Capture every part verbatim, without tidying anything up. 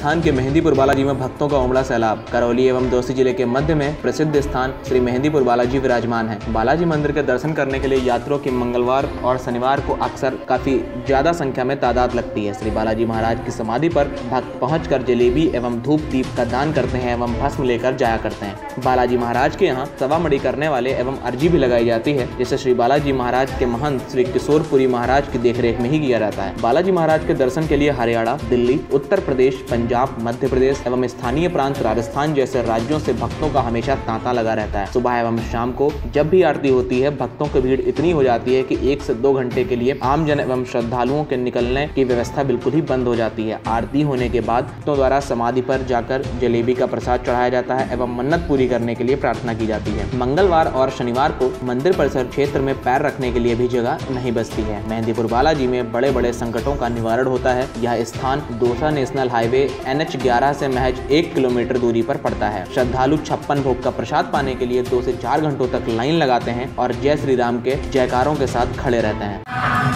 राजस्थान के मेहंदीपुर बालाजी में भक्तों का उमड़ा सैलाब। करौली एवं दौसा जिले के मध्य में प्रसिद्ध स्थान श्री मेहंदीपुर बालाजी विराजमान है। बालाजी मंदिर के दर्शन करने के लिए यात्रियों की मंगलवार और शनिवार को अक्सर काफी ज्यादा संख्या में तादाद लगती है। श्री बालाजी महाराज की समाधि पर भक्त पहुंचकर जलेबी एवं धूप दीप का दान करते हैं एवं भस्म लेकर जाया करते हैं। बालाजी महाराज के यहाँ सवा मड़ी करने वाले एवं अर्जी भी लगाई जाती है, जिसे श्री बालाजी महाराज के महंत श्री किशोरपुरी महाराज की देखरेख में ही किया जाता है। बालाजी महाराज के दर्शन के लिए हरियाणा, दिल्ली, उत्तर प्रदेश, पंजाब, मध्य प्रदेश एवं स्थानीय प्रांत राजस्थान जैसे राज्यों से भक्तों का हमेशा तांता लगा रहता है। सुबह एवं शाम को जब भी आरती होती है, भक्तों की भीड़ इतनी हो जाती है कि एक से दो घंटे के लिए आमजन एवं श्रद्धालुओं के निकलने की व्यवस्था बिल्कुल ही बंद हो जाती है। आरती होने के बाद भक्तों द्वारा समाधि पर जाकर जलेबी का प्रसाद चढ़ाया जाता है एवं मन्नत पूरी करने के लिए प्रार्थना की जाती है। मंगलवार और शनिवार को मंदिर परिसर क्षेत्र में पैर रखने के लिए भी जगह नहीं बचती है। मेहंदीपुर बालाजी में बड़े बड़े संकटों का निवारण होता है। यह स्थान Dausa national highway N H ग्यारह से महज एक किलोमीटर दूरी पर पड़ता है। श्रद्धालु छप्पन भोग का प्रसाद पाने के लिए दो से चार घंटों तक लाइन लगाते हैं और जय श्री राम के जयकारों के साथ खड़े रहते हैं।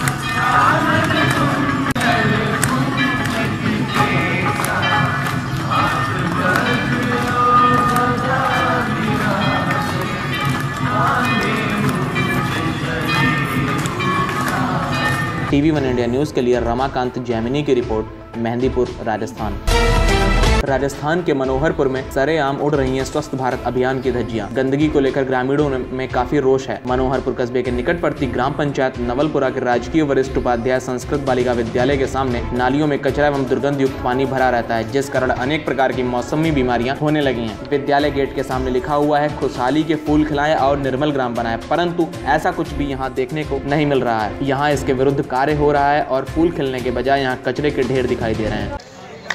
टीवी वन इंडिया न्यूज़ के लिए रमाकांत जैमिनी की रिपोर्ट, मेहंदीपुर, राजस्थान। राजस्थान के मनोहरपुर में सरेआम उड़ रही हैं स्वच्छ भारत अभियान की धज्जियां। गंदगी को लेकर ग्रामीणों में काफी रोष है। मनोहरपुर कस्बे के निकट पड़ती ग्राम पंचायत नवलपुरा के राजकीय वरिष्ठ उपाध्याय संस्कृत बालिका विद्यालय के सामने नालियों में कचरा एवं दुर्गंध युक्त पानी भरा रहता है, जिस कारण अनेक प्रकार की मौसमी बीमारियां होने लगी हैं। विद्यालय गेट के सामने लिखा हुआ है, खुशहाली के फूल खिलाएं और निर्मल ग्राम बनाए, परंतु ऐसा कुछ भी यहाँ देखने को नहीं मिल रहा है। यहाँ इसके विरुद्ध कार्य हो रहा है और फूल खिलने के बजाय यहाँ कचरे के ढेर दिखाई दे रहे हैं।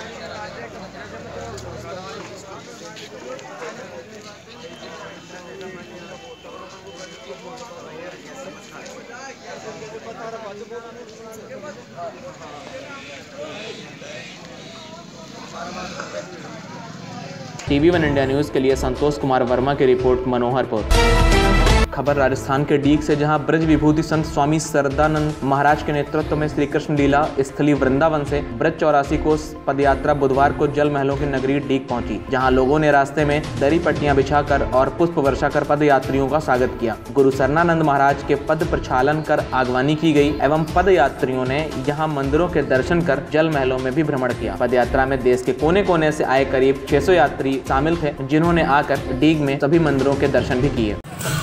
टीवी वन इंडिया न्यूज़ के लिए संतोष कुमार वर्मा की रिपोर्ट, मनोहरपुर। खबर राजस्थान के डीग से, जहां ब्रज विभूति संत स्वामी सरदानंद महाराज के नेतृत्व में श्री कृष्ण लीला स्थली वृंदावन से ब्रज चौरासी कोस पदयात्रा बुधवार को जल महलों की नगरी डीग पहुंची, जहां लोगों ने रास्ते में दरी पट्टियां बिछाकर और पुष्प वर्षा कर पद यात्रियों का स्वागत किया। गुरु सरनानंद महाराज के पद प्रक्षालन कर आगवानी की गई एवं पद यात्रियों ने यहाँ मंदिरों के दर्शन कर जल महलों में भी भ्रमण किया। पद यात्रा में देश के कोने कोने से आए करीब छह सौ यात्री शामिल थे, जिन्होंने आकर डीग में सभी मंदिरों के दर्शन भी किए।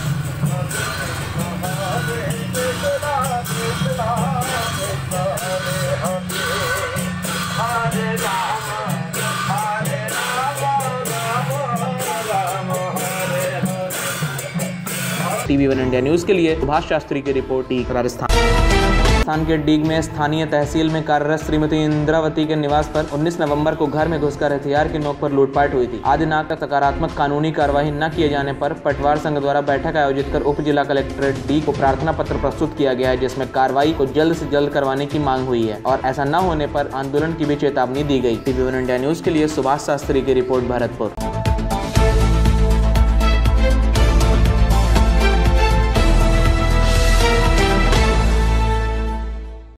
टीवी वन इंडिया न्यूज़ के लिए सुभाष शास्त्री की रिपोर्ट, डीग, राजस्थान। राजस्थान के डीग में स्थानीय तहसील में कार्यरत श्रीमती इंद्रावती के निवास पर उन्नीस नवंबर को घर में घुसकर हथियार की नोक पर लूटपाट हुई थी। आदिनाथ का सकारात्मक कानूनी कार्यवाही न किए जाने पर पटवार संघ द्वारा बैठक आयोजित कर उप जिला कलेक्ट्रेट डीग को प्रार्थना पत्र प्रस्तुत किया गया है, जिसमें कार्रवाई को जल्द से जल्द करवाने की मांग हुई है और ऐसा न होने पर आंदोलन की भी चेतावनी दी गई। टीवी वन इंडिया न्यूज़ के लिए सुभाष शास्त्री की रिपोर्ट, भरतपुर।